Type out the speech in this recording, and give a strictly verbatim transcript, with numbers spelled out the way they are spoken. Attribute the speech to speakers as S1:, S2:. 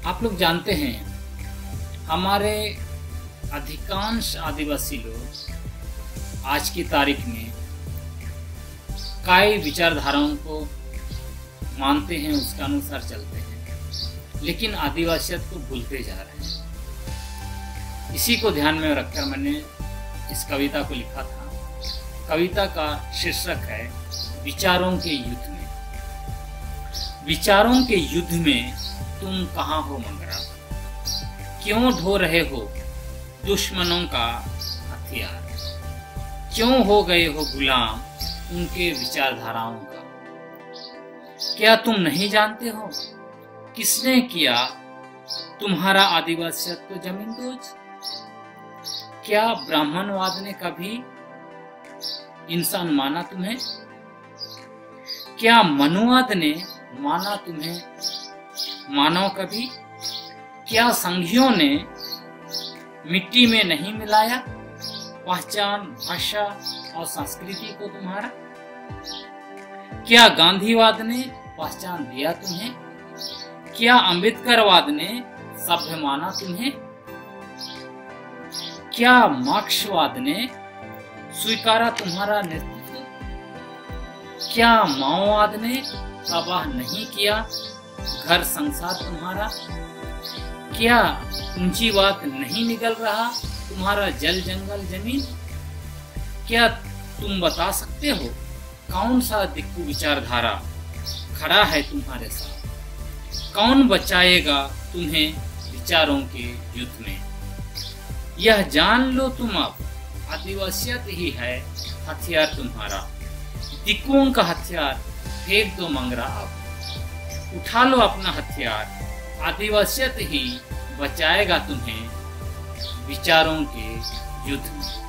S1: आप लोग जानते हैं हमारे अधिकांश आदिवासी लोग आज की तारीख में कई विचारधाराओं को मानते हैं, उसके अनुसार चलते हैं, लेकिन आदिवासियत को भूलते जा रहे हैं। इसी को ध्यान में रखकर मैंने इस कविता को लिखा था। कविता का शीर्षक है विचारों के युद्ध में। विचारों के युद्ध में तुम कहाँ हो मंगरा, क्यों ढो रहे हो दुश्मनों का हथियार, क्यों हो गए हो गुलाम उनके विचारधाराओं का। क्या तुम नहीं जानते हो किसने किया तुम्हारा आदिवासियत को जमींदोज? क्या ब्राह्मणवाद ने कभी इंसान माना तुम्हें? क्या मनुवाद ने माना तुम्हें मानव कभी? क्या संघियों ने मिट्टी में नहीं मिलाया पहचान, भाषा और संस्कृति को तुम्हारा? क्या गांधीवाद ने पहचान दिया तुम्हें? क्या अंबेडकरवाद ने सभ्य माना तुम्हें? क्या मार्क्सवाद ने स्वीकारा तुम्हारा नेतृत्व? क्या माओवाद ने तबाह नहीं किया घर संसार तुम्हारा? क्या पूंजीवाद नहीं निगल रहा तुम्हारा जल जंगल जमीन? क्या तुम बता सकते हो कौन सा दिक्कु विचारधारा खड़ा है तुम्हारे साथ? कौन बचाएगा तुम्हें विचारों के युद्ध में? यह जान लो तुम अब आदिवासियत ही है हथियार तुम्हारा। दिक्कुओं का हथियार फेंक दो मंगरा अब, उठा लो अपना हथियार। आदिवासियत ही बचाएगा तुम्हें विचारों के युद्ध में।